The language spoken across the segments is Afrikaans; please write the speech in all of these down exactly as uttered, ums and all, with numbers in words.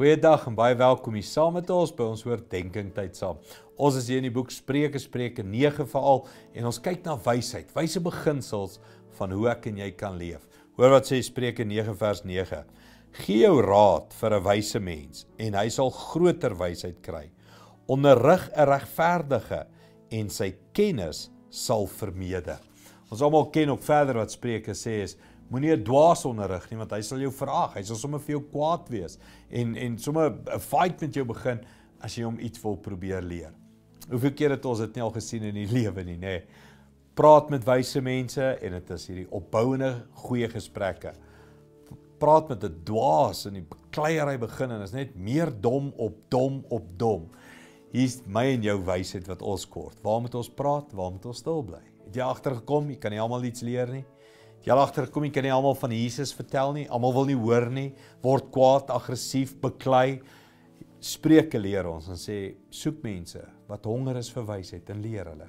Goeiedag en baie welkom hier saam met ons by ons oordenking tyd saam. Ons is hier in die boek Spreuke, Spreuke nege veral en ons kyk na wysheid, wyse beginsels van hoe ek en jy kan leef. Hoor wat sê Spreuke nege vers nege. Gee jou raad vir 'n wyse mens en hy sal groter wysheid kry. Onderrig 'n regverdige en sy kennis sal vermeerder. Ons almal ken ook verder wat Spreuke sê is moenie 'n dwaas onderrig nie, want hy sal jou verag, hy sal sommer vir jou kwaad wees en en sommer 'n fight met jou begin as jy hom iets wil probeer leer. Hoeveel keer het ons dit nie al gesien in die lewe nie, nê? Praat met wyse mense en dit is hierdie opbouende goeie gesprekke. Praat met 'n dwaas en die bekleierery begin en is net meer dom op dom op dom. Hier's my en jou wysheid wat ons kort. Waar moet ons praat? Waar moet ons stil bly? Het jy agtergekom? Jy kan nie almal iets leer nie. Jy al agtergekom, jy kan nie almal van Jesus vertel nie, almal wil nie hoor nie, word kwaad, aggressief, beklei. Spreuke leer ons en sê, soek mense wat honger is vir wysheid en leer hulle.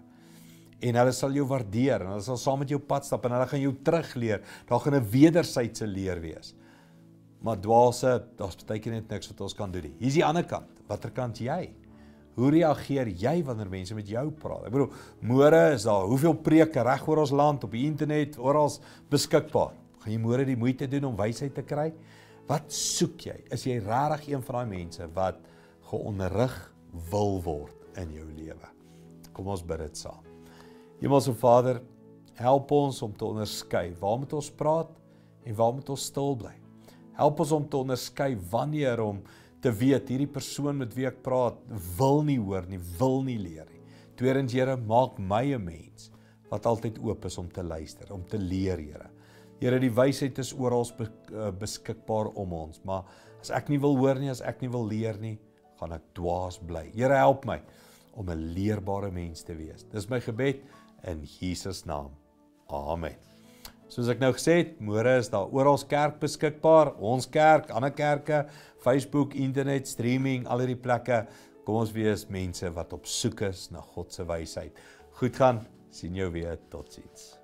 En hulle sal jou waardeer en hulle sal saam met jou pad stap en hulle gaan jou terugleer. Daar gaan 'n wederwysydse leer wees. Maar dwaalse, daar's baie keer net niks wat ons kan doen nie. Hier's die ander kant. Watter kant jy? Hoe reageer jy wanneer mense met jou praat? Ek bedoel, môre is daar hoeveel preke reg oor ons land, op die internet, oral beskikbaar. Gaan jy môre die moeite doen om wysheid te kry? Wat soek jy? Is jy regtig een van daai mense wat geonderrig wil word in jou lewe? Kom ons bid dit saam. Hemelse Vader, help ons om te onderskei waar moet ons praat en waar moet ons stil bly? Help ons om te onderskei wanneer om te weet, hierdie persoon met wie ek praat, wil nie hoor nie, wil nie leer nie. Tweedens, Here, maak my 'n mens, wat altyd oop is om te luister, om te leer, Here. Here, die wysheid is oral beskikbaar om ons, maar as ek nie wil hoor nie, as ek nie wil leer nie, gaan ek dwaas bly. Here, help my, om 'n leerbare mens te wees. Dis my gebed, in Jesus naam. Amen. Soos ek nou gesê het, môre is daar oral kerk beskikbaar, ons kerk, ander kerke, Facebook, internet, streaming, al hierdie plekke. Kom ons wees mense wat op soek is na God se wysheid. Goed gaan, sien jou weer, totsiens.